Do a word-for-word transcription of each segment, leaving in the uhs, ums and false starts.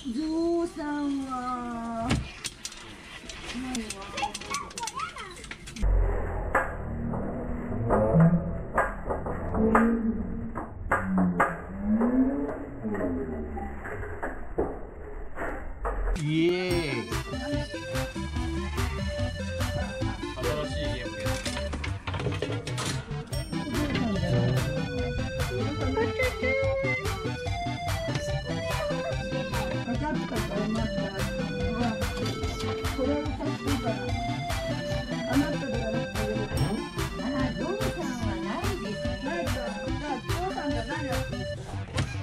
ゾウさんはないわ。 イエーイ。新しいゲームです。 これをさせてからあなたでやらせてあげる。ああ、ゾウさんはないです。ないか。じゃあゾウさんが何やってるんですか。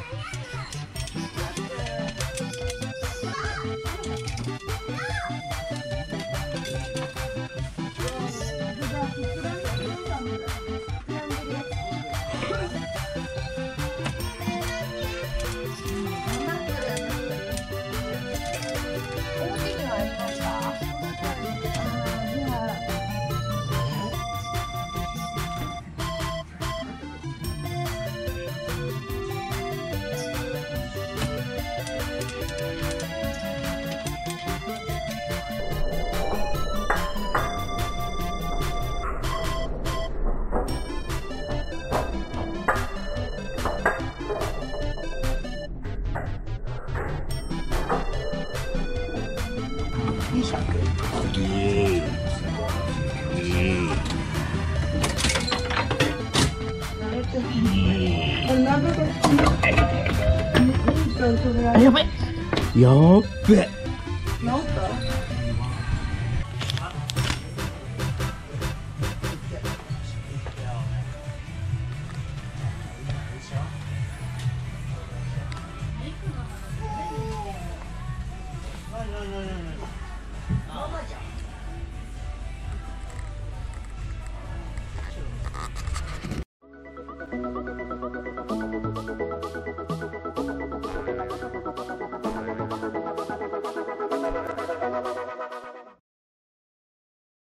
やべ。やっべ。 治った？ママじゃん。